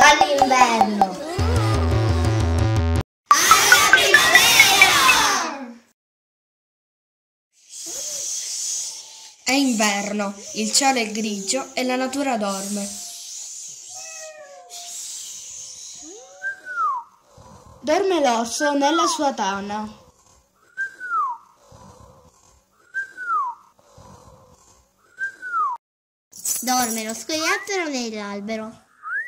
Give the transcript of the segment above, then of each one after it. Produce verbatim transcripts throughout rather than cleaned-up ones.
Dall'inverno alla primavera. È inverno, il cielo è grigio e la natura dorme. Dorme l'orso nella sua tana. Dorme lo scoiattolo nell'albero.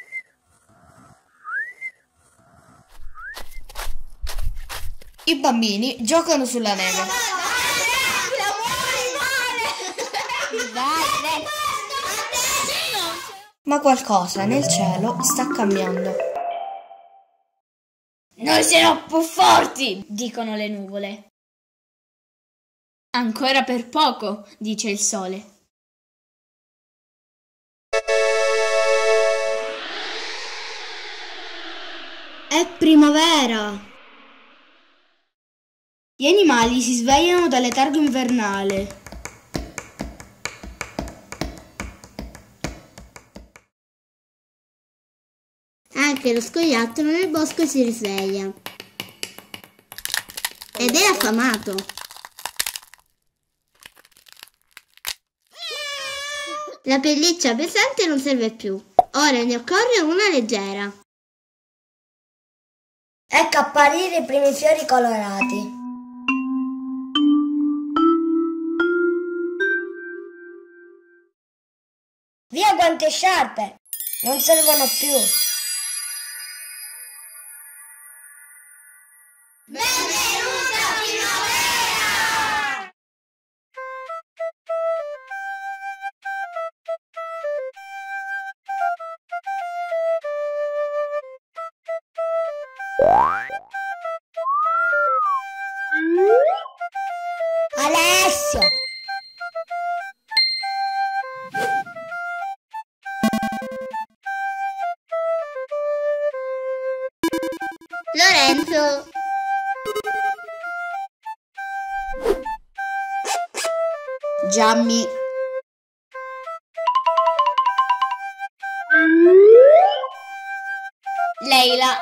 I bambini giocano sulla neve. Ma qualcosa nel cielo sta cambiando. Noi siamo più forti, dicono le nuvole. Ancora per poco, dice il sole. È primavera! Gli animali si svegliano dal letargo invernale. Anche lo scoiattolo nel bosco si risveglia. Ed è affamato. La pelliccia pesante non serve più. Ora ne occorre una leggera. Ecco apparire i primi fiori colorati. Via guanti e sciarpe! Non servono più. Benvenuta primavera! Alessio! Lorenzo! Giammi. Leila.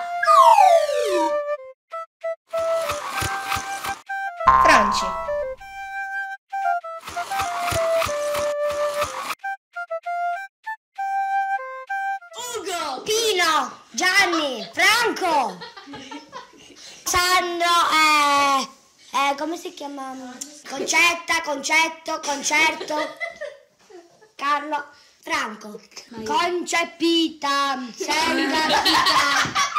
Franci. Ugo. Pino! Gianni! Franco! Sandro, eh, eh, come si chiama? Concetta, Concetto, Concerto, Carlo, Franco, Concepita, Senta,